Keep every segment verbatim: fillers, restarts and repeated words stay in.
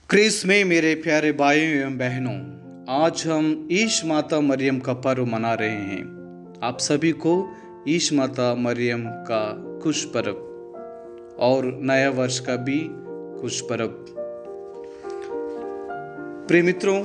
Chris में मेरे प्यारे भाइयों एवं बहनों, आज हम ईश माता मरियम का पर्व मना रहे हैं। आप सभी को ईश माता मरियम का खुश पर्व और नया वर्ष का भी खुश पर्व। प्रिय मित्रों,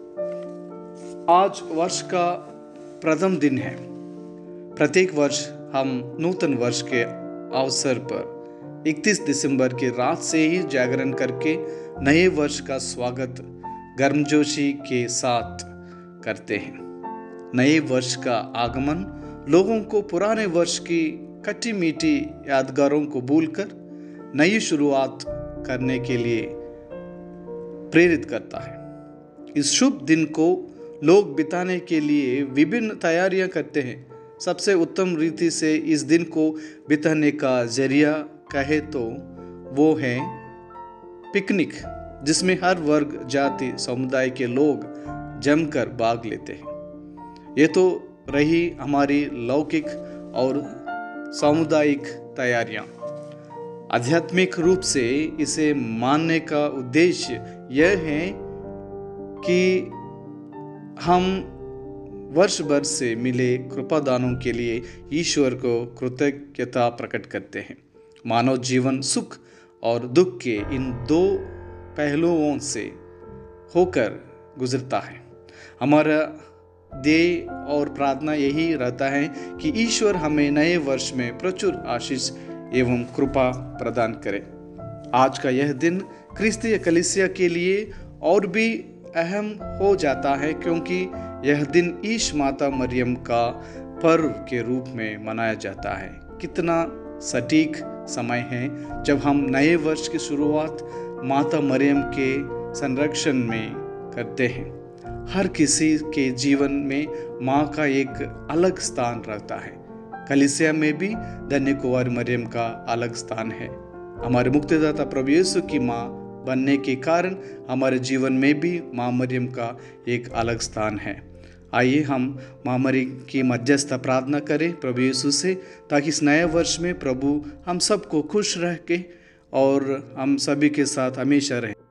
आज वर्ष का प्रथम दिन है। प्रत्येक वर्ष हम नूतन वर्ष के अवसर पर इकतीस दिसंबर की रात से ही जागरण करके नए वर्ष का स्वागत गर्मजोशी के साथ करते हैं। नए वर्ष का आगमन लोगों को पुराने वर्ष की खट्टी मीठी यादगारों को भूलकर नई शुरुआत करने के लिए प्रेरित करता है। इस शुभ दिन को लोग बिताने के लिए विभिन्न तैयारियां करते हैं। सबसे उत्तम रीति से इस दिन को बिताने का जरिया कहे तो वो है पिकनिक, जिसमें हर वर्ग, जाति, समुदाय के लोग जमकर भाग लेते हैं। ये तो रही हमारी लौकिक और सामुदायिक तैयारियां। आध्यात्मिक रूप से इसे मानने का उद्देश्य यह है कि हम वर्ष भर से मिले कृपादानों के लिए ईश्वर को कृतज्ञता प्रकट करते हैं। मानव जीवन सुख और दुख के इन दो पहलुओं से होकर गुजरता है। हमारा ध्येय और प्रार्थना यही रहता है कि ईश्वर हमें नए वर्ष में प्रचुर आशीष एवं कृपा प्रदान करे। आज का यह दिन क्रिस्तीय कलीसिया के लिए और भी अहम हो जाता है, क्योंकि यह दिन ईश माता मरियम का पर्व के रूप में मनाया जाता है। कितना सटीक समय है जब हम नए वर्ष की शुरुआत माता मरियम के संरक्षण में करते हैं। हर किसी के जीवन में माँ का एक अलग स्थान रहता है। कलीसिया में भी धन्य कुंवारी मरियम का अलग स्थान है। हमारे मुक्तिदाता प्रभु यीशु की माँ बनने के कारण हमारे जीवन में भी माँ मरियम का एक अलग स्थान है। आइए हम माँ मरियम की मध्यस्थ प्रार्थना करें प्रभु यीशु से, ताकि इस नए वर्ष में प्रभु हम सबको खुश रह के और हम सभी के साथ हमेशा रहे।